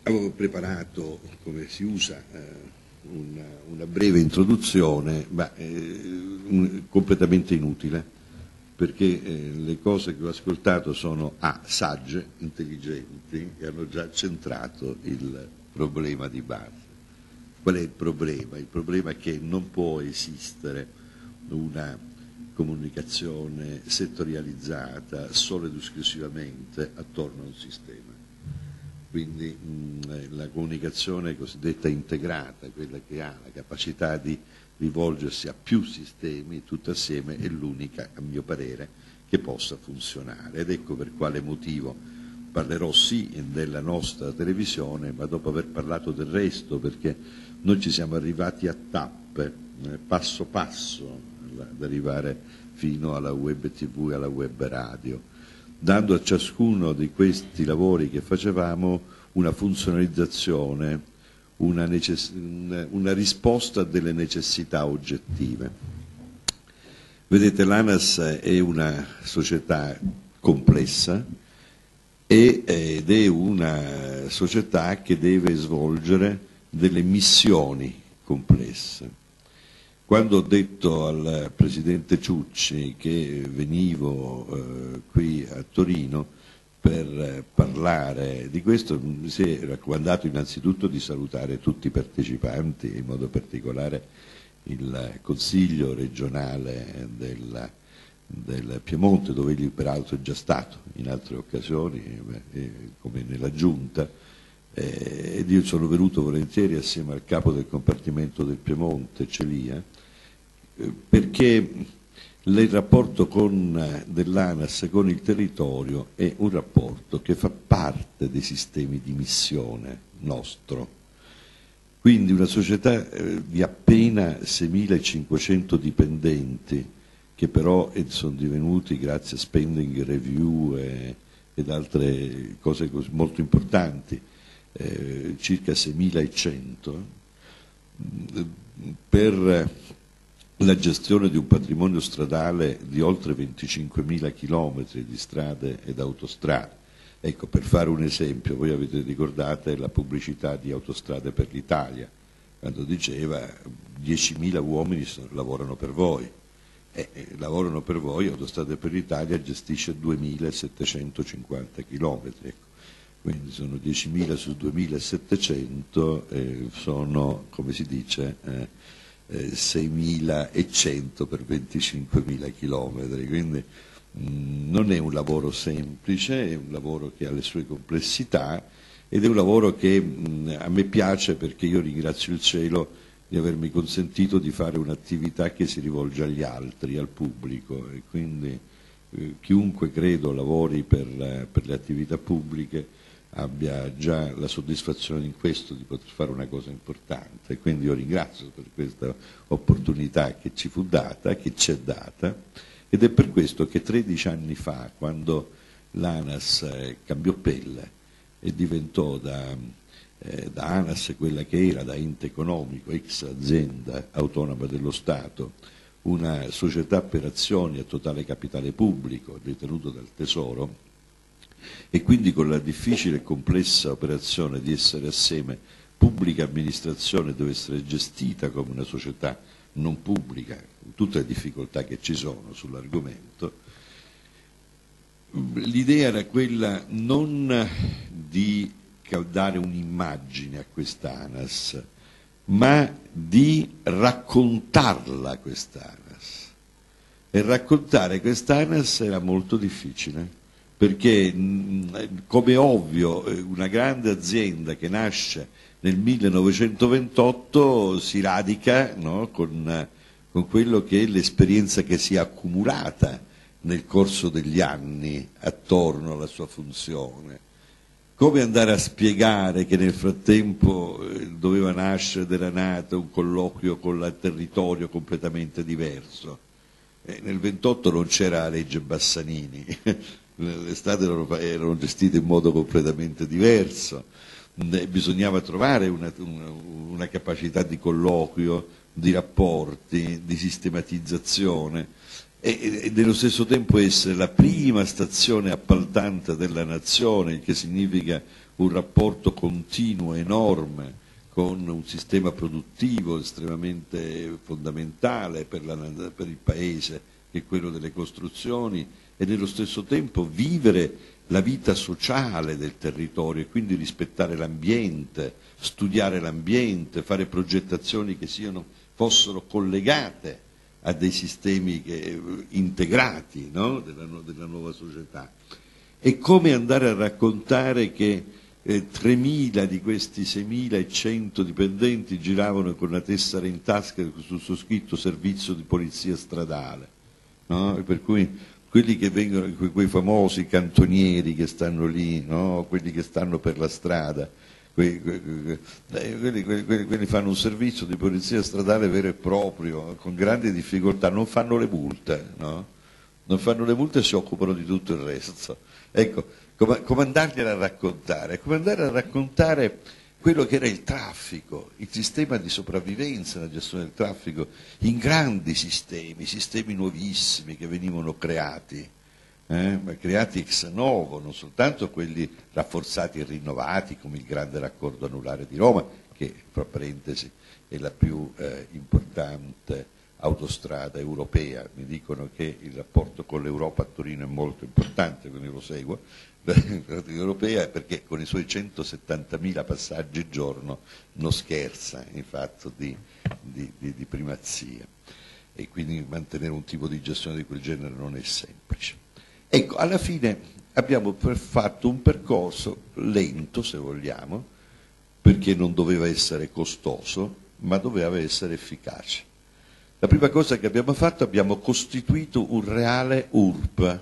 Avevo preparato, come si usa, una breve introduzione, ma completamente inutile, perché le cose che ho ascoltato sono sagge, intelligenti, e hanno già centrato il problema di base. Qual è il problema? Il problema è che non può esistere una comunicazione settorializzata solo ed esclusivamente attorno a un sistema. Quindi la comunicazione cosiddetta integrata, quella che ha la capacità di rivolgersi a più sistemi tutti assieme, è l'unica, a mio parere, che possa funzionare. Ed ecco per quale motivo parlerò sì della nostra televisione, ma dopo aver parlato del resto, perché noi ci siamo arrivati a tappe, passo passo, ad arrivare fino alla web TV e alla web radio, dando a ciascuno di questi lavori che facevamo una funzionalizzazione, una risposta a delle necessità oggettive. Vedete, l'ANAS è una società complessa ed è una società che deve svolgere delle missioni complesse. Quando ho detto al Presidente Ciucci che venivo qui a Torino per parlare di questo, mi si è raccomandato innanzitutto di salutare tutti i partecipanti, in modo particolare il Consiglio regionale del Piemonte, dove egli peraltro è già stato in altre occasioni, come nella Giunta, ed io sono venuto volentieri assieme al capo del compartimento del Piemonte, Celia, perché il rapporto dell'ANAS con il territorio è un rapporto che fa parte dei sistemi di missione nostro. Quindi una società di appena 6.500 dipendenti, che però sono divenuti, grazie a spending review ed altre cose molto importanti, circa 6.100, per la gestione di un patrimonio stradale di oltre 25.000 chilometri di strade ed autostrade. Ecco, per fare un esempio, voi avete ricordato la pubblicità di Autostrade per l'Italia, quando diceva 10.000 uomini lavorano per voi. Lavorano per voi, Autostrade per l'Italia gestisce 2.750 chilometri. Ecco. Quindi sono 10.000 su 2.700, sono, come si dice, 6.100 per 25.000 chilometri, quindi non è un lavoro semplice, è un lavoro che ha le sue complessità ed è un lavoro che a me piace, perché io ringrazio il cielo di avermi consentito di fare un'attività che si rivolge agli altri, al pubblico, e quindi chiunque credo lavori per le attività pubbliche abbia già la soddisfazione in questo di poter fare una cosa importante. Quindi io ringrazio per questa opportunità che ci fu data, che ci è data, ed è per questo che 13 anni fa, quando l'ANAS cambiò pelle e diventò da ANAS quella che era, da ente economico, ex azienda autonoma dello Stato, una società per azioni a totale capitale pubblico detenuto dal Tesoro, e quindi con la difficile e complessa operazione di essere assieme pubblica amministrazione deve essere gestita come una società non pubblica, tutte le difficoltà che ci sono sull'argomento, l'idea era quella non di dare un'immagine a quest'ANAS, ma di raccontarla quest'ANAS. E raccontare quest'ANAS era molto difficile, perché come ovvio una grande azienda che nasce nel 1928 si radica, no, con quello che è l'esperienza che si è accumulata nel corso degli anni attorno alla sua funzione. Come andare a spiegare che nel frattempo doveva nascere ed era nato un colloquio con il territorio completamente diverso? Nel 28 non c'era la legge Bassanini, le strade erano gestite in modo completamente diverso, bisognava trovare una capacità di colloquio, di rapporti, di sistematizzazione, e nello stesso tempo essere la prima stazione appaltante della nazione, il che significa un rapporto continuo, enorme, con un sistema produttivo estremamente fondamentale per il Paese, che è quello delle costruzioni, e nello stesso tempo vivere la vita sociale del territorio e quindi rispettare l'ambiente, studiare l'ambiente, fare progettazioni che fossero collegate a dei sistemi integrati, no? della nuova società. E come andare a raccontare che 3.000 di questi 6.100 dipendenti giravano con una tessera in tasca su scritto servizio di polizia stradale, no? Per cui quelli che vengono, quei famosi cantonieri che stanno lì, no? Quelli che stanno per la strada, quelli fanno un servizio di polizia stradale vero e proprio, con grandi difficoltà, non fanno le multe, no? Non fanno le multe e si occupano di tutto il resto. Ecco, come andargliela a raccontare? Come andare a raccontare quello che era il traffico, il sistema di sopravvivenza, la gestione del traffico, in grandi sistemi nuovissimi che venivano creati ex novo, non soltanto quelli rafforzati e rinnovati come il grande raccordo anulare di Roma, che fra parentesi è la più importante autostrada europea. Mi dicono che il rapporto con l'Europa a Torino è molto importante, quindi lo seguo, europea, perché con i suoi 170.000 passaggi giorno non scherza in fatto di primazia, e quindi mantenere un tipo di gestione di quel genere non è semplice. Ecco, alla fine abbiamo fatto un percorso lento, se vogliamo, perché non doveva essere costoso, ma doveva essere efficace. La prima cosa che abbiamo fatto, abbiamo costituito un reale URP,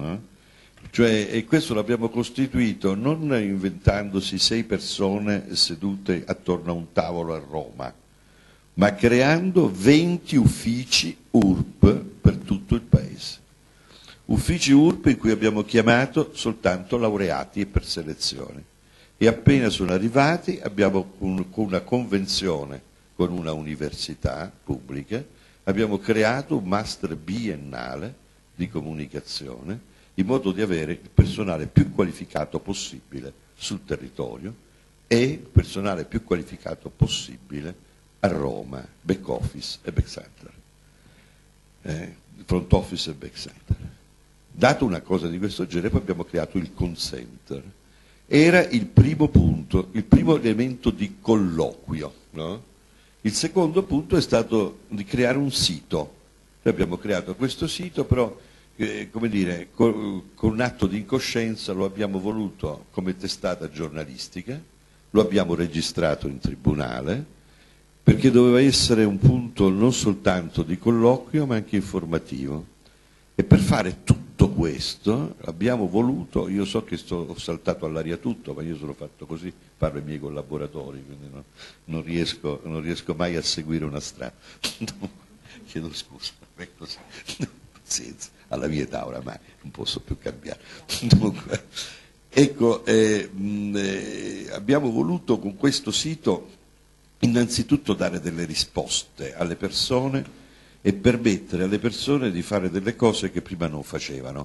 e questo l'abbiamo costituito non inventandosi 6 persone sedute attorno a un tavolo a Roma, ma creando 20 uffici URP per tutto il Paese. Uffici URP in cui abbiamo chiamato soltanto laureati e per selezione. E appena sono arrivati abbiamo, con una convenzione con una università pubblica, abbiamo creato un master biennale di comunicazione in modo di avere il personale più qualificato possibile sul territorio e il personale più qualificato possibile a Roma, back office e back center, front office e back center. Dato una cosa di questo genere, poi abbiamo creato il call center. Era il primo punto, il primo elemento di colloquio, no? Il secondo punto è stato di creare un sito. Noi abbiamo creato questo sito, però come dire, con un atto di incoscienza lo abbiamo voluto come testata giornalistica, lo abbiamo registrato in tribunale, perché doveva essere un punto non soltanto di colloquio ma anche informativo. E per fare tutto questo abbiamo voluto, io so che ho saltato all'aria tutto, ma io sono fatto così, parlo ai miei collaboratori, quindi non riesco mai a seguire una strada. Chiedo scusa, è così. Pazienza, alla mia età oramai non posso più cambiare. Dunque, ecco, abbiamo voluto con questo sito innanzitutto dare delle risposte alle persone e permettere alle persone di fare delle cose che prima non facevano,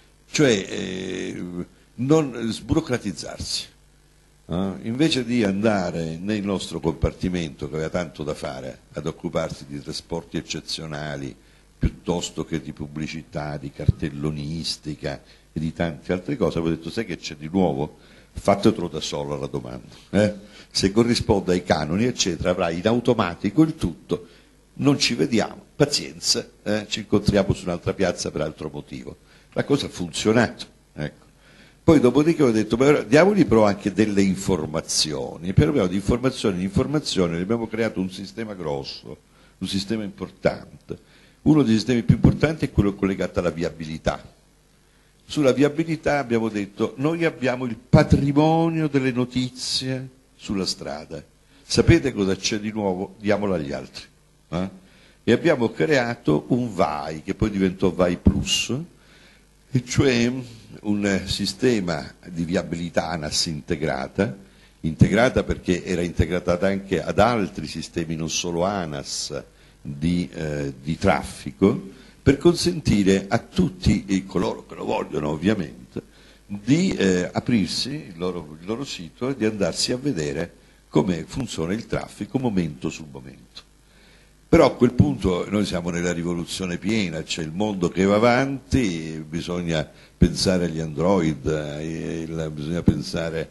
cioè non sburocratizzarsi. Invece di andare nel nostro compartimento, che aveva tanto da fare, ad occuparsi di trasporti eccezionali, piuttosto che di pubblicità, di cartellonistica e di tante altre cose, avevo detto: sai che c'è di nuovo? Fatelo da solo la domanda. Se corrisponde ai canoni, eccetera, avrai in automatico il tutto. Non ci vediamo, pazienza, ci incontriamo su un'altra piazza per altro motivo. La cosa ha funzionato. Ecco. Poi dopodiché ho detto: beh, diamogli però anche delle informazioni. E piano piano di informazione in informazione abbiamo creato un sistema grosso, un sistema importante. Uno dei sistemi più importanti è quello collegato alla viabilità. Sulla viabilità abbiamo detto: noi abbiamo il patrimonio delle notizie sulla strada. Sapete cosa c'è di nuovo? Diamolo agli altri. E abbiamo creato un VAI, che poi diventò VAI Plus, e cioè un sistema di viabilità ANAS integrata perché era integrata anche ad altri sistemi, non solo ANAS, di traffico, per consentire a tutti coloro che lo vogliono ovviamente di aprirsi il loro sito e di andarsi a vedere come funziona il traffico momento su momento. Però a quel punto noi siamo nella rivoluzione piena, c'è il mondo che va avanti, bisogna pensare agli Android, bisogna pensare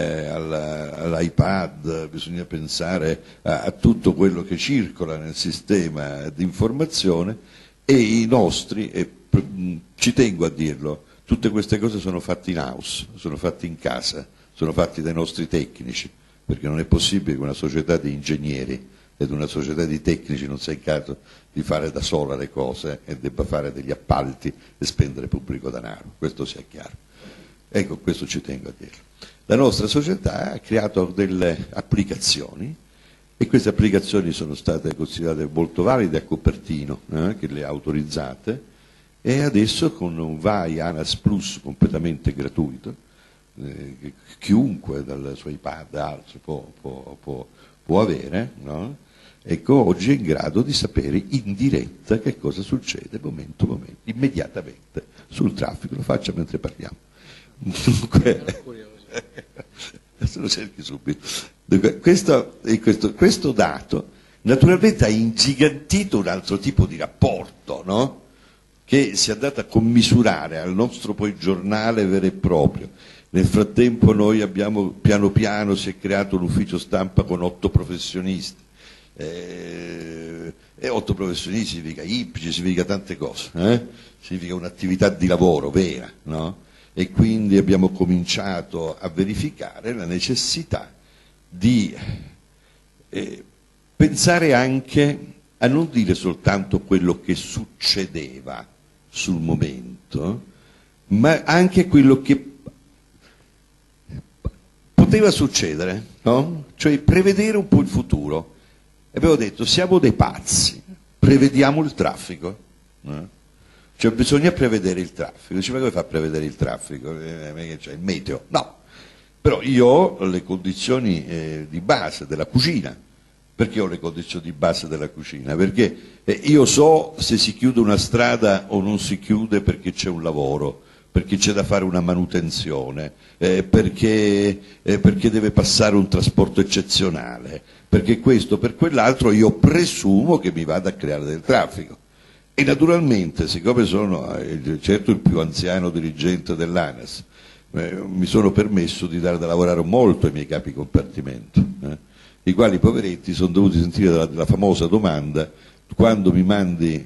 all'iPad, bisogna pensare a tutto quello che circola nel sistema di informazione, e i nostri, ci tengo a dirlo, tutte queste cose sono fatte in house, sono fatte in casa, sono fatte dai nostri tecnici, perché non è possibile che una società di ingegneri ed una società di tecnici non sia in grado di fare da sola le cose e debba fare degli appalti e spendere pubblico denaro, questo sia chiaro. Ecco, questo ci tengo a dirlo. La nostra società ha creato delle applicazioni e queste applicazioni sono state considerate molto valide a Cupertino, che le ha autorizzate, e adesso con un VAI ANAS Plus completamente gratuito, chiunque dal suo iPad altro può avere, no? Ecco, oggi è in grado di sapere in diretta che cosa succede momento, immediatamente sul traffico. Lo faccia mentre parliamo. Dunque, lo cerchi subito. Dunque, questo dato naturalmente ha ingigantito un altro tipo di rapporto, no? Che si è andato a commisurare al nostro poi giornale vero e proprio. Nel frattempo noi abbiamo piano piano si è creato un ufficio stampa con 8 professionisti. E 8 professionisti significa IPGI, significa tante cose, significa un'attività di lavoro vera, no? E quindi abbiamo cominciato a verificare la necessità di pensare anche a non dire soltanto quello che succedeva sul momento, ma anche quello che poteva succedere, no? Cioè prevedere un po' il futuro. E abbiamo detto, siamo dei pazzi, prevediamo il traffico, cioè bisogna prevedere il traffico. Dice, ma come fa a prevedere il traffico? C'è il meteo? No, però io ho le condizioni di base della cucina. Perché ho le condizioni di base della cucina? Perché io so se si chiude una strada o non si chiude perché c'è un lavoro, perché c'è da fare una manutenzione, perché deve passare un trasporto eccezionale, perché questo, per quell'altro, io presumo che mi vada a creare del traffico. E naturalmente, siccome sono certo il più anziano dirigente dell'ANAS, mi sono permesso di dare da lavorare molto ai miei capi compartimento, i quali poveretti sono dovuti sentire la famosa domanda: quando mi mandi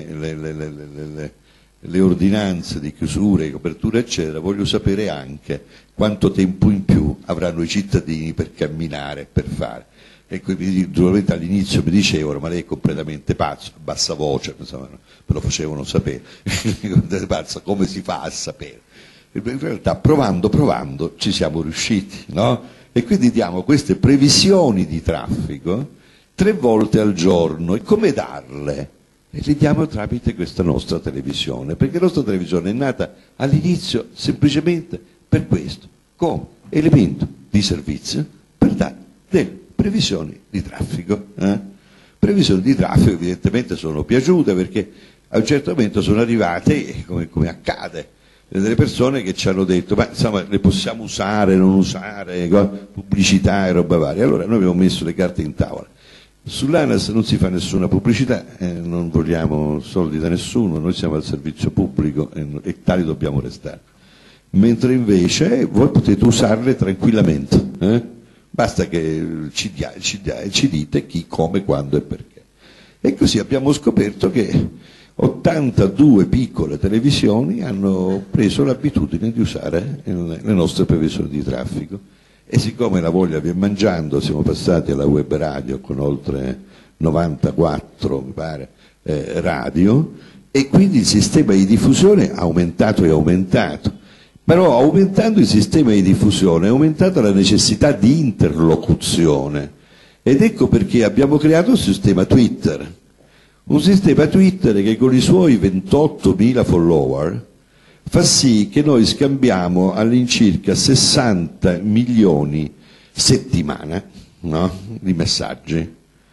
le ordinanze di chiusura, di copertura eccetera, voglio sapere anche quanto tempo in più avranno i cittadini per camminare, per fare. E quindi naturalmente all'inizio mi dicevano, ma lei è completamente pazzo, a bassa voce, insomma, me lo facevano sapere, pazzo, come si fa a sapere? In realtà provando ci siamo riusciti, no? E quindi diamo queste previsioni di traffico 3 volte al giorno. E come darle? E le diamo tramite questa nostra televisione, perché la nostra televisione è nata all'inizio semplicemente per questo, come elemento di servizio per dare delle previsioni di traffico. Previsioni di traffico evidentemente sono piaciute, perché a un certo momento sono arrivate, come accade, delle persone che ci hanno detto, ma insomma le possiamo usare, non usare, pubblicità e roba varia. Allora noi abbiamo messo le carte in tavola. Sull'ANAS non si fa nessuna pubblicità, non vogliamo soldi da nessuno, noi siamo al servizio pubblico e tali dobbiamo restare. Mentre invece voi potete usarle tranquillamente, basta che ci dite chi, come, quando e perché. E così abbiamo scoperto che 82 piccole televisioni hanno preso l'abitudine di usare le nostre previsioni di traffico. E siccome la voglia viene mangiando, siamo passati alla web radio con oltre 94, mi pare, radio, e quindi il sistema di diffusione ha aumentato e aumentato. Però aumentando il sistema di diffusione è aumentata la necessità di interlocuzione. Ed ecco perché abbiamo creato il sistema Twitter. Un sistema Twitter che con i suoi 28.000 follower fa sì che noi scambiamo all'incirca 60 milioni settimana, no? Di messaggi.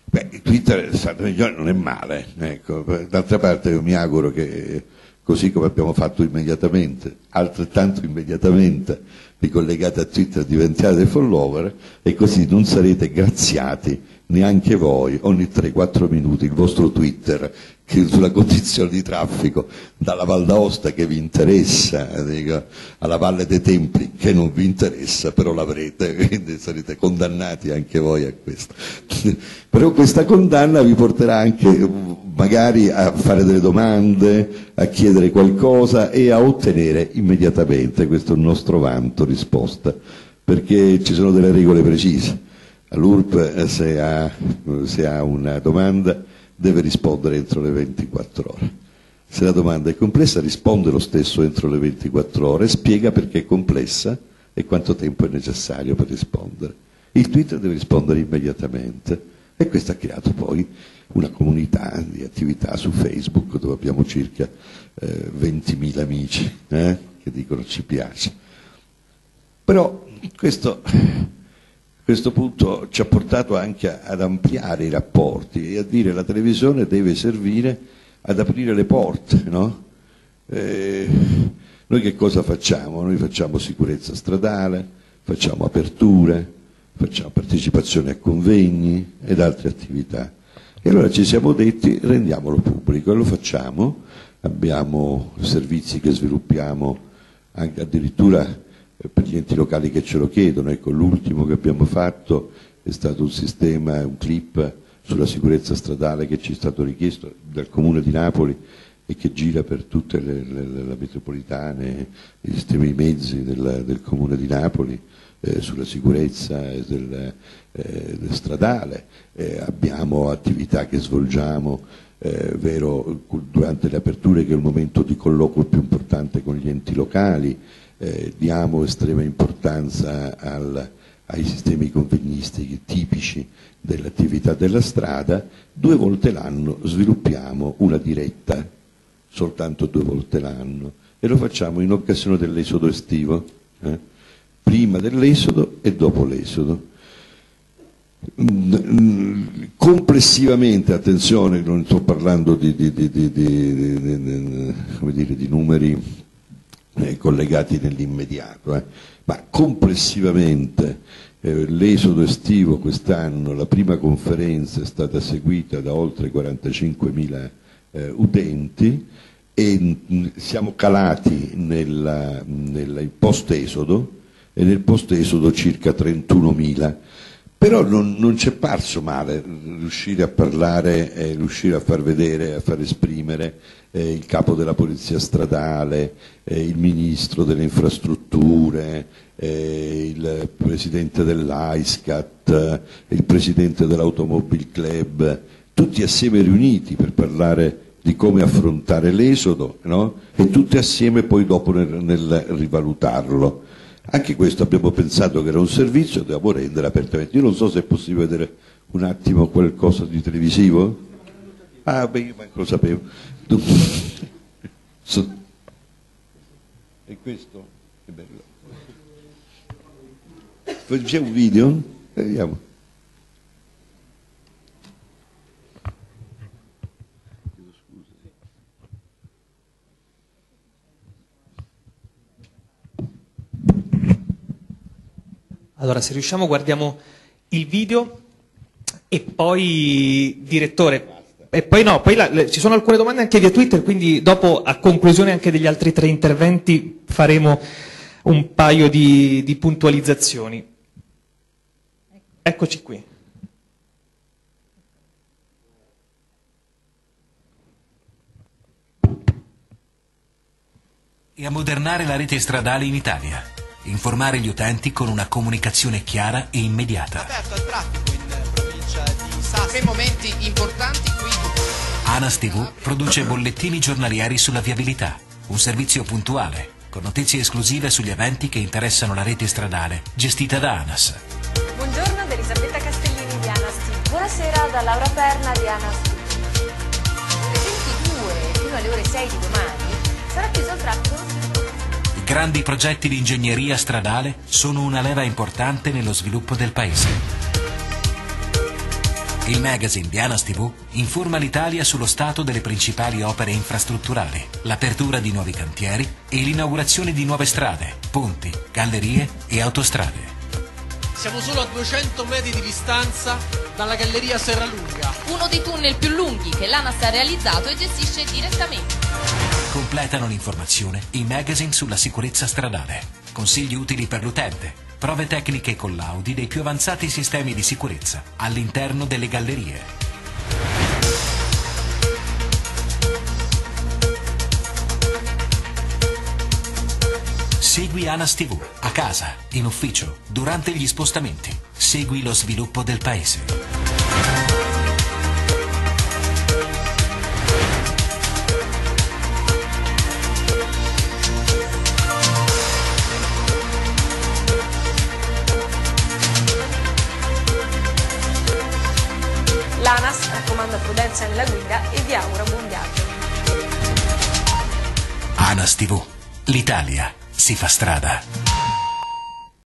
Beh, Twitter non è male, ecco. D'altra parte io mi auguro che, così come abbiamo fatto immediatamente, altrettanto immediatamente vi collegate a Twitter, diventate dei follower e così non sarete graziati neanche voi ogni 3-4 minuti il vostro Twitter che sulla condizione di traffico dalla Val d'Aosta che vi interessa, dico, alla Valle dei Templi che non vi interessa, però l'avrete, quindi sarete condannati anche voi a questo. Però questa condanna vi porterà anche magari a fare delle domande, a chiedere qualcosa e a ottenere immediatamente, questo è il nostro vanto, risposta, perché ci sono delle regole precise. All'URP se ha una domanda deve rispondere entro le 24 ore. Se la domanda è complessa risponde lo stesso entro le 24 ore, spiega perché è complessa e quanto tempo è necessario per rispondere. Il Twitter deve rispondere immediatamente e questo ha creato poi una comunità di attività su Facebook dove abbiamo circa 20.000 amici che dicono ci piace. Però questo punto ci ha portato anche ad ampliare i rapporti e a dire che la televisione deve servire ad aprire le porte, no? Noi che cosa facciamo? Noi facciamo sicurezza stradale, facciamo aperture, facciamo partecipazione a convegni ed altre attività. E allora ci siamo detti rendiamolo pubblico e lo facciamo, abbiamo servizi che sviluppiamo anche addirittura per gli enti locali che ce lo chiedono. Ecco, l'ultimo che abbiamo fatto è stato un sistema, un clip sulla sicurezza stradale che ci è stato richiesto dal Comune di Napoli e che gira per tutte le metropolitane, i sistemi di mezzi del Comune di Napoli sulla sicurezza stradale. Abbiamo attività che svolgiamo durante le aperture, che è il momento di colloquio più importante con gli enti locali. Diamo estrema importanza ai sistemi convegnistici tipici dell'attività della strada. 2 volte l'anno sviluppiamo una diretta, soltanto 2 volte l'anno, e lo facciamo in occasione dell'esodo estivo, prima dell'esodo e dopo l'esodo. Complessivamente, attenzione, non sto parlando come dire, di numeri collegati nell'immediato, ma complessivamente l'esodo estivo quest'anno, la prima conferenza è stata seguita da oltre 45.000 utenti e siamo calati nel post-esodo e nel post-esodo circa 31.000. Però non ci è parso male riuscire a parlare, riuscire a far vedere, a far esprimere il capo della polizia stradale, il ministro delle infrastrutture, il presidente dell'AISCAT, il presidente dell'Automobile Club, tutti assieme riuniti per parlare di come affrontare l'esodo, no? E tutti assieme poi dopo nel rivalutarlo. Anche questo abbiamo pensato che era un servizio, dobbiamo rendere apertamente. Io non so se è possibile vedere un attimo qualcosa di televisivo. Ah, beh, io manco lo sapevo. E questo? Che bello. C'è un video? Vediamo. Allora, se riusciamo guardiamo il video e poi, direttore, e poi no, poi ci sono alcune domande anche via Twitter, quindi dopo, a conclusione anche degli altri 3 interventi, faremo un paio di puntualizzazioni. Eccoci qui. E ammodernare la rete stradale in Italia. Informare gli utenti con una comunicazione chiara e immediata. Aperto al traffico in provincia di Sassari. 3 momenti importanti qui. ANAS TV produce bollettini giornalieri sulla viabilità, un servizio puntuale, con notizie esclusive sugli eventi che interessano la rete stradale, gestita da ANAS. Buongiorno da Elisabetta Castellini di ANAS TV. Buonasera da Laura Perna di ANAS TV. Alle 22 fino alle ore 6 di domani sarà chiuso il traffico. I grandi progetti di ingegneria stradale sono una leva importante nello sviluppo del paese. Il magazine di ANAS TV informa l'Italia sullo stato delle principali opere infrastrutturali, l'apertura di nuovi cantieri e l'inaugurazione di nuove strade, ponti, gallerie e autostrade. Siamo solo a 200 metri di distanza dalla galleria Serralunga, Uno dei tunnel più lunghi che l'ANAS ha realizzato e gestisce direttamente. Completano l'informazione i magazine sulla sicurezza stradale, consigli utili per l'utente, prove tecniche e collaudi dei più avanzati sistemi di sicurezza all'interno delle gallerie. Segui ANAS TV, a casa, in ufficio, durante gli spostamenti. Segui lo sviluppo del paese. L'ANAS raccomanda prudenza nella guida e vi augura buon viaggio. ANAS TV, l'Italia si fa strada.